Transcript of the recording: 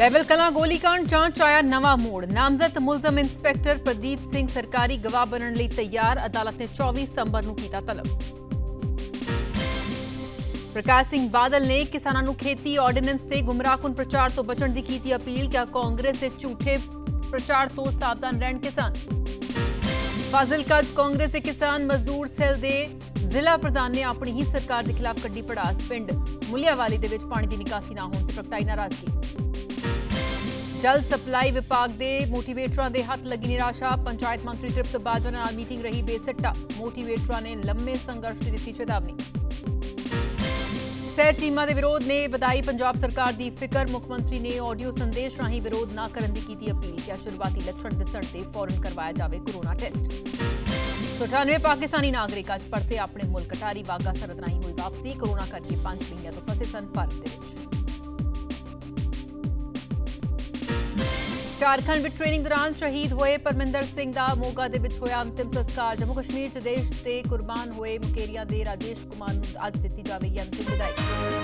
बहबल कलां गोलीकांड जांच आया नवा मोड़। नामजद मुलजम इंस्पैक्टर प्रदीप सिंह सरकारी गवाह बनने लई तैयार। अदालत ने 24 सितंबर नूं कीता तलब। प्रकाश सिंह बादल ने किसानां नूं खेती ऑर्डीनेंस ते गुमराहकुन प्रचार तो बचण दी कीती अपील। क्या कांग्रेस दे झूठे प्रचार तो सावधान रहण किसान। फाजिलका च कांग्रेस दे किसान मजदूर सैल दे जिला प्रधान ने अपनी ही सरकार के खिलाफ कड्डी पड़ास। पिंड मुलियावाली दे विच पानी की निकासी ना होने ते प्रगटाई नाराजगी। जल सप्लाई विभाग के मोटिवेटरां दे हथ लगी निराशा। पंचायत मंत्री तृप्त बाजवा नाल मीटिंग रही बेसिट्टा। मोटिवेटरां ने लंबे संघर्ष की दी चेतावनी। सैर टीमां दे विरोध ने वधाई पंजाब सरकार की फिकर। मुख्यमंत्री ने ऑडियो संदेश राही विरोध न करने की कीती अपील। क्या शुरुआती लक्षण दिसण ते फौरन करवाया जाए कोरोना टेस्ट। 98 पाकिस्तानी नागरिक अज परते अपने मुल्क। अटारी वाघा सरहद राही हुई वापसी। कोरोना करके 5 महीनों तो फसे सन भारत दे विच। झारखंड में ट्रेनिंग दौरान शहीद होए परमिंदर सिंह का मोगा दे विच होया अंतिम संस्कार। जम्मू कश्मीर च देश से कुर्बान होए मुकेरिया दे राजेश कुमार नूं अज दित्ती जावेगी अंतिम विदाई।